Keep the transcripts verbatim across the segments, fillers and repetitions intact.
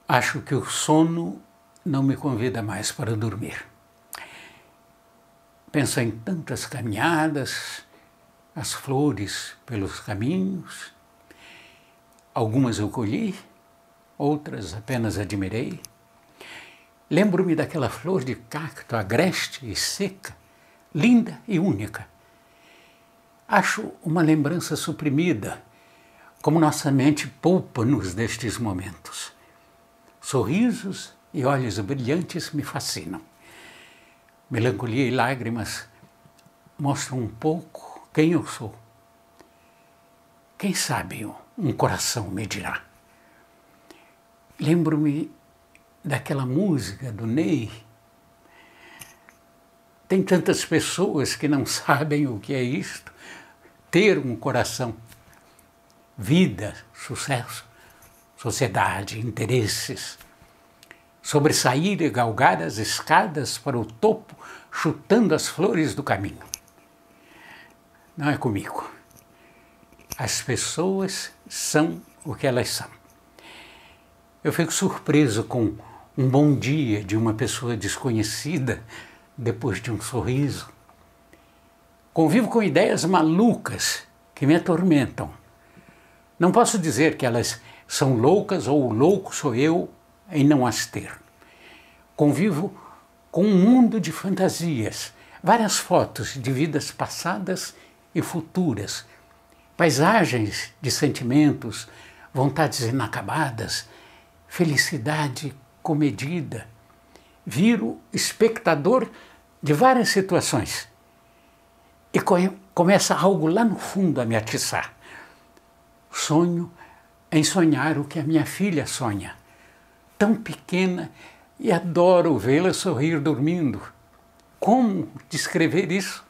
Acho que o sono não me convida mais para dormir. Penso em tantas caminhadas, as flores pelos caminhos. Algumas eu colhi, outras apenas admirei. Lembro-me daquela flor de cacto agreste e seca, linda e única. Acho uma lembrança suprimida, como nossa mente poupa-nos destes momentos. Sorrisos e olhos brilhantes me fascinam. Melancolia e lágrimas mostram um pouco quem eu sou. Quem sabe um coração me dirá. Lembro-me daquela música do Ney. Tem tantas pessoas que não sabem o que é isto, ter um coração. Vida, sucesso, sociedade, interesses. Sobressair e galgar as escadas para o topo, chutando as flores do caminho. Não é comigo. As pessoas são o que elas são. Eu fico surpreso com um bom dia de uma pessoa desconhecida depois de um sorriso. Convivo com ideias malucas que me atormentam. Não posso dizer que elas são loucas ou o louco sou eu em não as ter. Convivo com um mundo de fantasias, várias fotos de vidas passadas e futuras, paisagens de sentimentos, vontades inacabadas, felicidade comedida. Viro espectador de várias situações e começa algo lá no fundo a me atiçar. Sonho em sonhar o que a minha filha sonha, tão pequena, e adoro vê-la sorrir dormindo. Como descrever isso?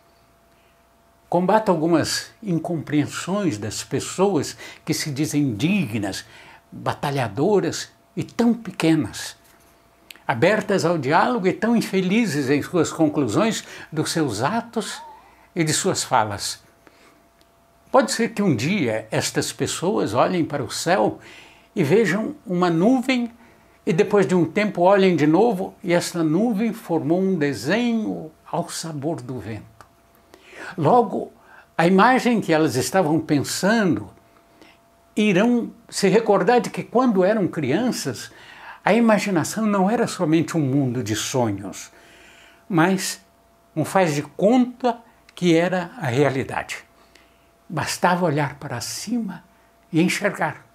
Combato algumas incompreensões das pessoas que se dizem dignas, batalhadoras e tão pequenas, abertas ao diálogo e tão infelizes em suas conclusões dos seus atos e de suas falas. Pode ser que um dia estas pessoas olhem para o céu e vejam uma nuvem e depois de um tempo olhem de novo e esta nuvem formou um desenho ao sabor do vento. Logo, a imagem que elas estavam pensando irão se recordar de que quando eram crianças, a imaginação não era somente um mundo de sonhos, mas um faz de conta que era a realidade. Bastava olhar para cima e enxergar.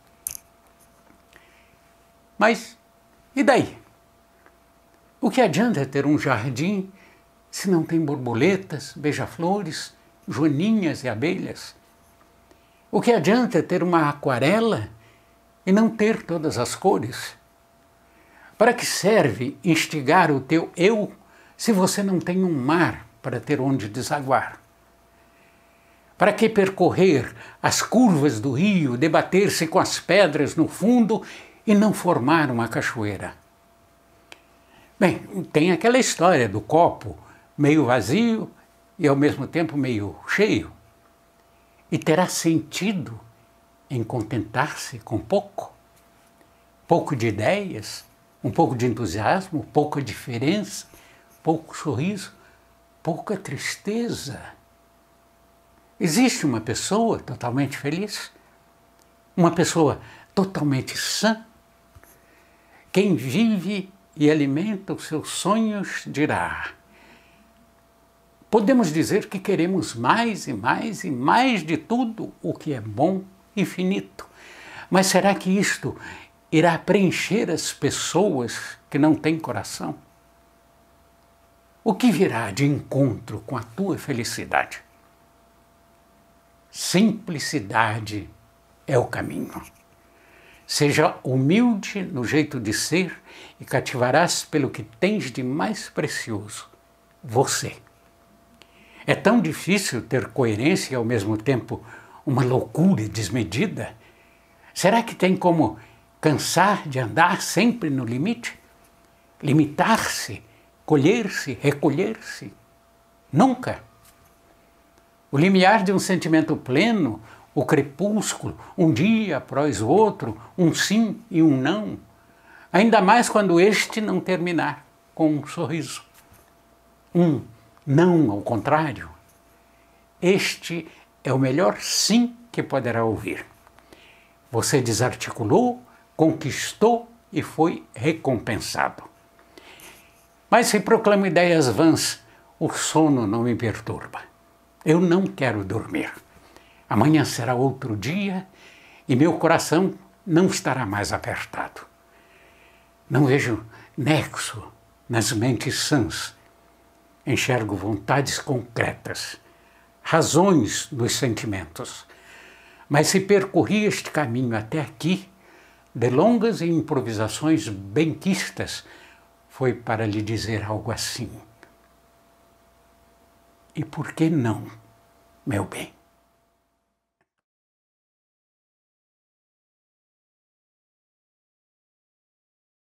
Mas e daí? O que adianta ter um jardim se não tem borboletas, beija-flores, joaninhas e abelhas? O que adianta ter uma aquarela e não ter todas as cores? Para que serve instigar o teu eu se você não tem um mar para ter onde desaguar? Para que percorrer as curvas do rio, debater-se com as pedras no fundo e não formar uma cachoeira? Bem, tem aquela história do copo meio vazio e ao mesmo tempo meio cheio. E terá sentido em contentar-se com pouco? Pouco de ideias, um pouco de entusiasmo, pouca diferença, pouco sorriso, pouca tristeza. Existe uma pessoa totalmente feliz? Uma pessoa totalmente sã? Quem vive e alimenta os seus sonhos dirá: podemos dizer que queremos mais e mais e mais de tudo o que é bom e finito. Mas será que isto irá preencher as pessoas que não têm coração? O que virá de encontro com a tua felicidade? Simplicidade é o caminho. Seja humilde no jeito de ser e cativarás pelo que tens de mais precioso, você. É tão difícil ter coerência e ao mesmo tempo uma loucura desmedida? Será que tem como cansar de andar sempre no limite? Limitar-se, colher-se, recolher-se? Nunca! O limiar de um sentimento pleno, o crepúsculo, um dia após o outro, um sim e um não, Ainda mais quando este não terminar com um sorriso. Um não, ao contrário. Este é o melhor sim que poderá ouvir. Você desarticulou, conquistou e foi recompensado. Mas se proclamo ideias vãs, o sono não me perturba. Eu não quero dormir. Amanhã será outro dia e meu coração não estará mais apertado. Não vejo nexo nas mentes sãs. Enxergo vontades concretas, razões dos sentimentos. Mas se percorri este caminho até aqui, de longas improvisações benquistas, foi para lhe dizer algo assim. E por que não, meu bem?